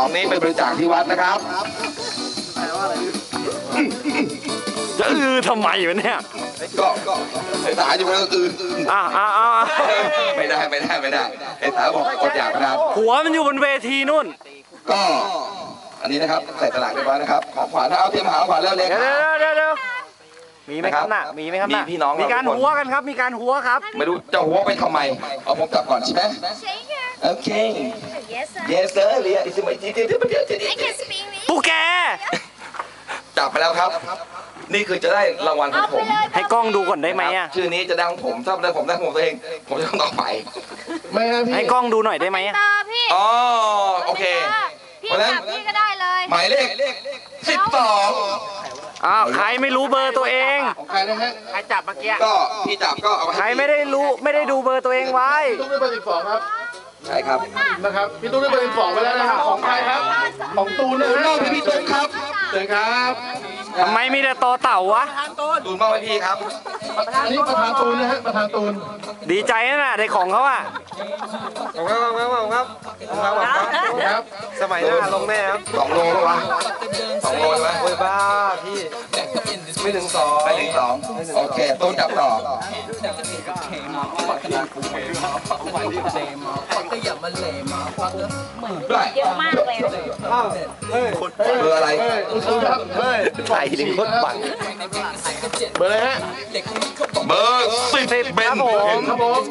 2นี้ไปบริจาคที่วัดนะครับจะทำไมวะเนี่ยก็ไอ้สาอยู่มันก็ไม่ได้ไอ้สาบอกอดอยากนะครับหัวมันอยู่บนเวทีนู่นก็อันนี้นะครับใส่ตลาดเรียบร้อยนะครับของขวัญเอาเตรียมหาของขวัญแล้วเล็กเดี๋ยวมีไหมครับน่ะมีไหมครับน่ะมีพี่น้องมีการหัวกันครับมีการหัวครับไม่รู้จะหัวไปทำไมเอาผมจับก่อนใช่ไหมโอเค yes sir เรียกสิไม่จีตุ๊กแกจับไปแล้วครับนี่คือจะได้รางวัลของผมให้กล้องดูก่อนได้ไหมอ่ะชื่อนี้จะได้ของผมถ้าได้ผมได้ของตัวเองผมจะต้องต่อไปไม่ครับพี่ให้กล้องดูหน่อยได้ไหมอ่ะอ๋อโอเคเพราะฉะนั้นพี่ก็ได้เลยหมายเลข12 อ้าวใครไม่รู้เบอร์ตัวเองของใครนะฮะใครจับเมื่อกี้ก็พี่จับก็เอาใครไม่ได้ดูเบอร์ตัวเองไว้พี่ตุ๊กได้เบอร์12ครับใช่ครับนะครับพี่ตุ๊กได้เบอร์12ไปแล้วนะครับของใครครับของตูนมอบให้พี่ตุ๊กครับเชิญครับทำไมมีแต่ตอเต่าวะตูนมอบให้พี่ครับอันนี้ประธานตูนนะฮะประธานตูนดีใจนะได้ของเขาอ่ะครับสมัยหน้าลงแน่ครับ 2 โลแล้ววะ2 โลไหมโอ้ยบ้าพี่ไม่ถึง 2โอเคตูนจับต่อด้วยเยอะมากเลยเบอร์อะไรไถ่ลิงคดบังเบอร์อะไรฮะเบอร์10 ครับผม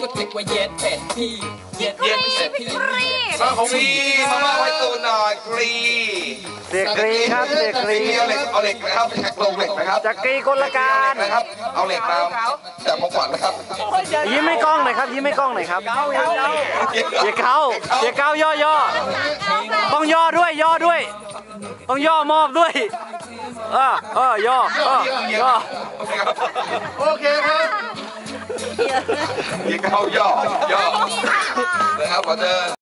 ของพี่มาไว้ตูนหน่อยกรีเสียกรีครับเสียกรีเอาเหล็กนะครับแท็กลงเหล็กนะครับจักรีคนละการนะครับเอาเหล็กมาแต่ผมฝันนะครับยิ้มไม่กล้องหน่อยครับยิ้มไม่กล้องหน่อยครับอย่าเก้าย่อต้องย่อด้วยต้องย่อมอบด้วยย่อโอเคครับอย่าเก้าย่อนะครับขอเชิญ